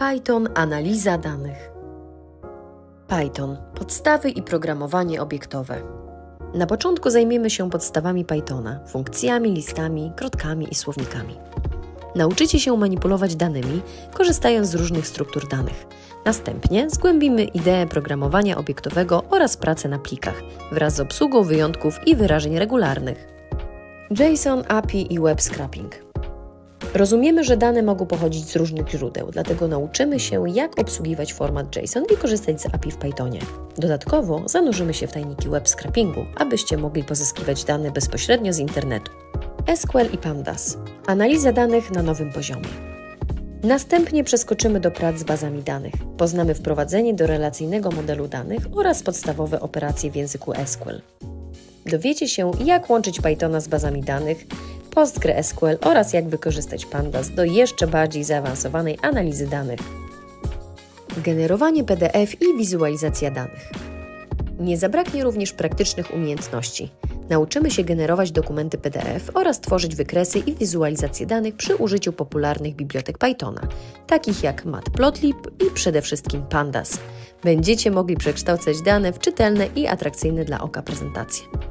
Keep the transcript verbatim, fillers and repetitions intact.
Python – analiza danych. Python – podstawy i programowanie obiektowe. Na początku zajmiemy się podstawami Pythona, funkcjami, listami, krotkami i słownikami. Nauczycie się manipulować danymi, korzystając z różnych struktur danych. Następnie zgłębimy ideę programowania obiektowego oraz pracę na plikach, wraz z obsługą wyjątków i wyrażeń regularnych. JSON, A P I i web scraping. Rozumiemy, że dane mogą pochodzić z różnych źródeł, dlatego nauczymy się, jak obsługiwać format JSON i korzystać z A P I w Pythonie. Dodatkowo zanurzymy się w tajniki web scrapingu, abyście mogli pozyskiwać dane bezpośrednio z internetu. S Q L i Pandas. Analiza danych na nowym poziomie. Następnie przeskoczymy do prac z bazami danych. Poznamy wprowadzenie do relacyjnego modelu danych oraz podstawowe operacje w języku S Q L. Dowiecie się, jak łączyć Pythona z bazami danych, PostgreSQL oraz jak wykorzystać Pandas do jeszcze bardziej zaawansowanej analizy danych. Generowanie P D F i wizualizacja danych. Nie zabraknie również praktycznych umiejętności. Nauczymy się generować dokumenty P D F oraz tworzyć wykresy i wizualizacje danych przy użyciu popularnych bibliotek Pythona, takich jak Matplotlib i przede wszystkim Pandas. Będziecie mogli przekształcać dane w czytelne i atrakcyjne dla oka prezentacje.